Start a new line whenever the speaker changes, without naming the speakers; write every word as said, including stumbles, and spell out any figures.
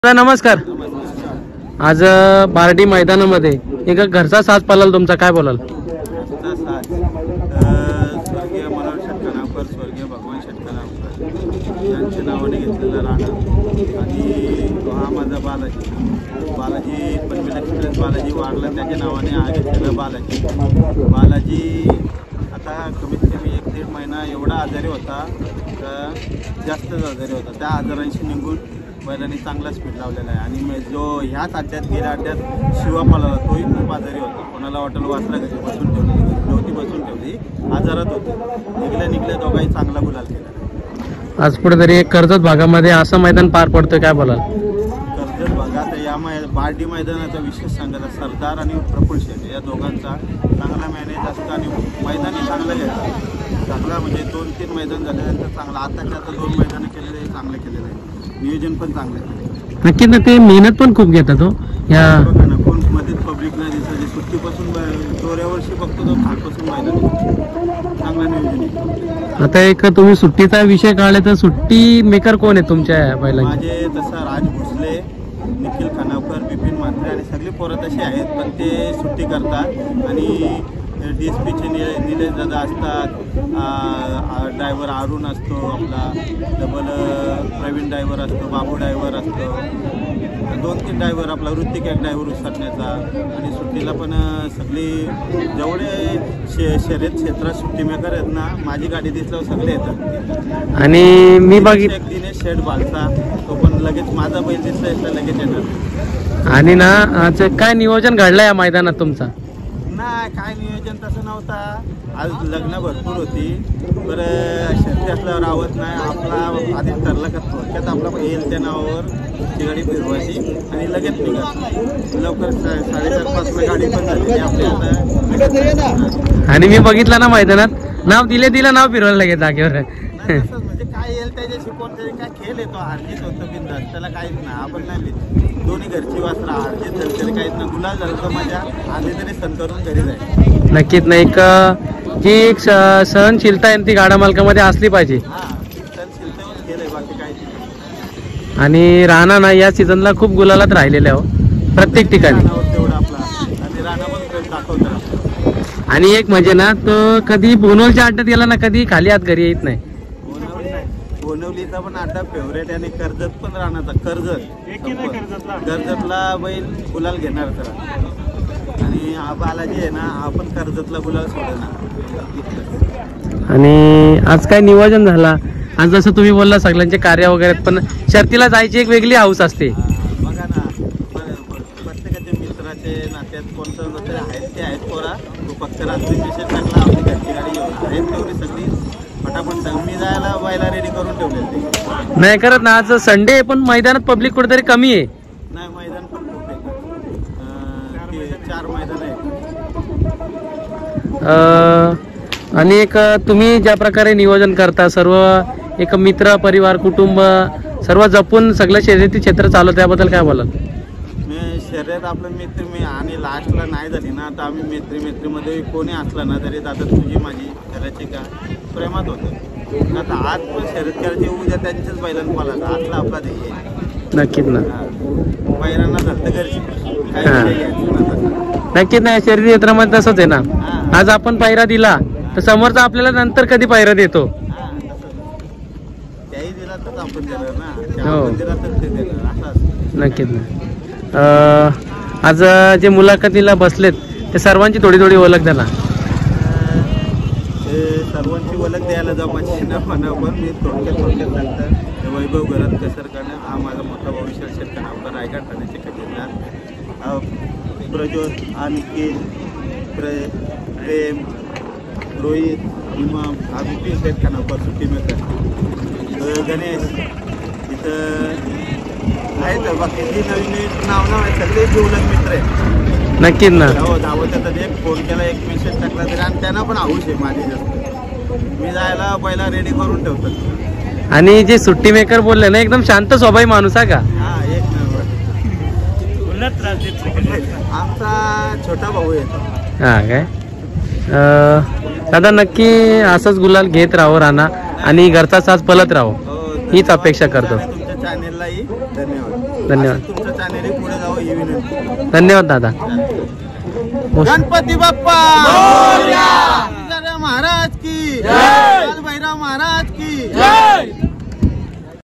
नमस्कार। आज बार्डी मैदानामध्ये एक घरचा साज पळाला तुमचा, काय बोलाल?
स्वर्गीय मनोहर षटकानावकर, स्वर्गीय भगवान षटकानावकर यांच्या नावाने घेतलेला राणा आणि हा माझा बालाजी बालाजी पनवेल एक्सप्रेस बालाजी वाढला त्याच्या नावाने हा घेतलेला बालाजी बालाजी आता कमीत कमी एक दीड महिना एवढा आजारी होता तर जास्तच आजारी होता। त्या आजारांशी निघून बैलांनी चांगला स्पीड लावलेला आहे आणि जो ह्याच अड्ड्यात गेल्या अड्ड्यात शिवा पळाला तोही खूप आजारी होता। कोणाला वाटेल वासरा घरी बसून ठेवली, गवती बसून ठेवली, आजारात होती, निघल्या निघल्या दोघांही चांगला गुलाल केला।
आज कुठेतरी एक कर्जत भागामध्ये असं मैदान पार पडतोय, काय बोलाल?
कर्जत भागात या मै बार्डी मैदानाचा विशेष सांगायचा सरदार आणि प्रफुल्ल शेट या दोघांचा चांगला मॅनेज असतो आणि मैदानी चांगलं घेतात। चांगला म्हणजे दोन तीन मैदान झाल्यानंतर चांगला आताच्या आता दोन मैदानं केलेले चांगले केलेले आहे, नियोजन पण चांगलं आहे।
नक्की ना, ते मेहनत पण खूप घेतात हो या
कोण मध्ये पब्लिक नाही दिसत, सुट्टीपासून दोऱ्यावर्षी बघतो तो खालपासून मैदान चांगला नियोजन।
आता एक तुम्ही सुट्टीचा विषय काढला तर सुट्टी मेकर कोण आहे तुमच्या बैलांचे?
माझे तसं राज भोसले, निखिल खानावकर, बिपिन म्हात्रे आणि सगळी पोरं तशी आहेत, पण ते सुट्टी करतात आणि डी एस पीचे नि निलेश दादा असतात, ड्रायव्हर अरुण असतो, आपला डबल प्रवीण ड्रायव्हर असतो, बाबू ड्रायव्हर असतो, दोन तीन ड्रायव्हर, आपला ऋतिक एक ड्रायव्हर उसरण्याचा आणि सुट्टीला पण सगळी जेवढे शे शर्यत क्षेत्रात सुट्टी मेकर आहेत ना, माझी गाडी दिसल्यावर सगळे येतात।
आणि मी बघितलं
एक दिनेश शेठ बालचा, तो पण लगेच माझा बैल दिसला लगेच येणार।
आणि ना आज काय नियोजन घडलं या मैदानात तुमचा?
नाही काय नियोजन तसं नव्हता, आज लग्न भरपूर होती, बरं शर्ती असल्यावर आवत नाही, आपला आधीच ठरलं का थोडक्यात आपला येईल त्या नावावर ती गाडी फिरवायची आणि लगेच निघायची लवकर। साडेचार पाचला गाडी पण झाली आपल्या आता।
आणि मी बघितलं ना मैदानात नाव दिले दिलं नाव फिरवायला लगेच जागेवर।
म्हणजे काय येईल त्याच्याशी कोणतरी काय खेळ येतो, हारजीत होतं बिंदास, त्याला काहीच नाही, आपण नाही लिहित, दोन्ही घरची वासरा हारजीत झाली तरी काहीच नाही, गुलाल झालं तर मजा आधी तरी संतरून घरी जाईल।
नक्कीच नाही, एक जी एक सहनशीलता आहे ती गाडा मालकामध्ये असली पाहिजे।
हा सहनशीलतेवर केलंय, बाकी काहीच नाही।
आणि राणा ना या सीझनला खूप गुलालात राहिलेले हो प्रत्येक ठिकाणी,
तेवढा आपला आणि राणा पण दाखवतो।
आणि एक म्हणजे ना तो कधी बोनवलच्या अड्ड्यात गेला ना, कधी खाली हात घरी येत नाही।
बोनवलीचा पण अड्डा फेवरेट आणि कर्जत पण राहण्याचा, कर्जत कर्जतला बैल गुलाल घेणार तर, आणि हा बालाजी आहे ना हा पण कर्जतला गुलाल सोडणार।
आणि आज काय नियोजन झाला? आज जसं तुम्ही बोलला सगळ्यांचे कार्य वगैरे, पण शर्तीला जायची एक वेगळी हाऊस असते
बघा ना, प्रत्येकाच्या मित्राचे नात्यात कोणतं तरी आहेत ते आहेत पोरा, तो फक्त रात्री विषय टाकला आपली घरची गाडी आहेत तेवढी सगळी फटाफट मी जायला बैला रेडी करून ठेवले
नाही करत ना। आज संडे पण मैदानात पब्लिक कुठेतरी कमी आहे।
नाही मैदान पण खूप आहे, चार मैदान आहेत।
आणि एक तुम्ही ज्या प्रकारे नियोजन करता, सर्व एक मित्र परिवार कुटुंब सर्व जपून सगळं शर्यती क्षेत्र चालू, त्याबद्दल काय बोलाल?
मी शर्यत आपलं मित्र मी आणि लास्टला नाही झाली ना, आता आम्ही मैत्री मैत्रीमध्ये कोणी असलं ना तरी दादा तुझी माझी करायची का प्रेमात होतं। आता आज पण शर्यत करायची, उद्या त्यांच्याच बैलांना मला आजला आपला ध्येय।
नक्कीच ना,
बैलांना झालं घरची
नक्कीच नाही, शर्यती क्षेत्रामध्ये तसंच आहे ना। आज आपण पायरा दिला तर समोरचा आपल्याला नंतर कधी पायरा देतो,
त्याही दिला तर आपण देणार ना,
हो
दिला तर ते देणार असं।
नक्कीच ना। आज जे मुलाखतीला बसलेत ते सर्वांची थोडी थोडी ओळख द्या ना।
सर्वांची ओळख द्यायला जाऊ माझी ना म्हणा, पण मी थोडक्यात थोडक्यात सांगतं, वैभव घरात कसर करणं हा माझा मोठा भविष्य षटकानावकर रायगड ठाण्याचे खजिनदार, प्रज्योत, अनिकेत, प्रे प्रेम, रोहित, इमाम, हा बिपिन षटकानावकर सुट्टी मेकर, गणेश इथं आहेत, बाकी जी नवीन नाव नाव आहे सगळे जीवलग मित्र आहेत।
नक्कीच ना,
हो धावतात, एक फोन केला एक मेसेज टाकला तरी, आणि त्यांना पण हाऊस आहे माझी जास्त, मी जायला पहिला रेडी करून ठेवतात।
आणि जे सुट्टी मेकर बोलले ना एकदम शांत स्वभावी माणूस आहे का?
हा एक नंबर, आमचा छोटा भाऊ आहे।
हा काय दादा, नक्की असंच गुलाल घेत राहो राणा आणि घरचा साज पलत राहो हीच अपेक्षा करतो।
तुमच्या चॅनेललाही धन्यवाद।
धन्यवाद.
असं तुमचं चॅनेल पुढे जावं ही विनंती.
धन्यवाद दादा.
गणपती बाप्पा